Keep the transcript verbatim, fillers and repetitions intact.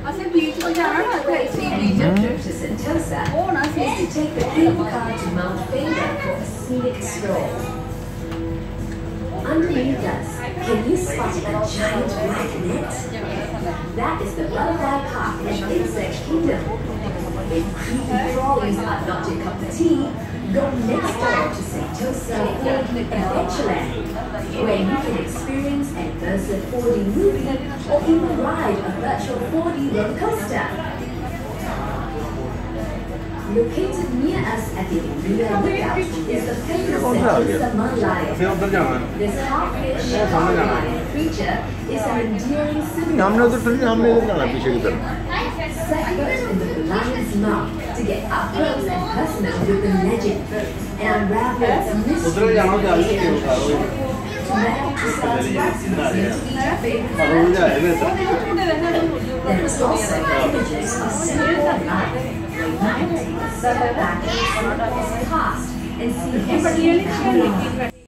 अच्छा बीच में जाना ना तो ऐसे ही बीच Trip to Sentosa ओ ना is to take the cable car to Mount Faber for a scenic stroll. Underneath us, can you spot a giant black net? That is the Butterfly Park in Insect Kingdom. If creepy crawlies are not your cup of tea, go next door to Sentosa or Adventureland, where you can experience an immersive four D movie or even ride a virtual four D roller coaster. Located near us at the Imria Lookout is the famous Sentosa Merlion. This half-fish, half-lion creature is an endearing symbol of settlers in the lion's mouth to get up close and personal with the legend and unravel its mystery. Tonight, the stars rise seem to be your favorite snacks. There is also images of Singapore life, where you can take a step back in Singapore's past and see history coming.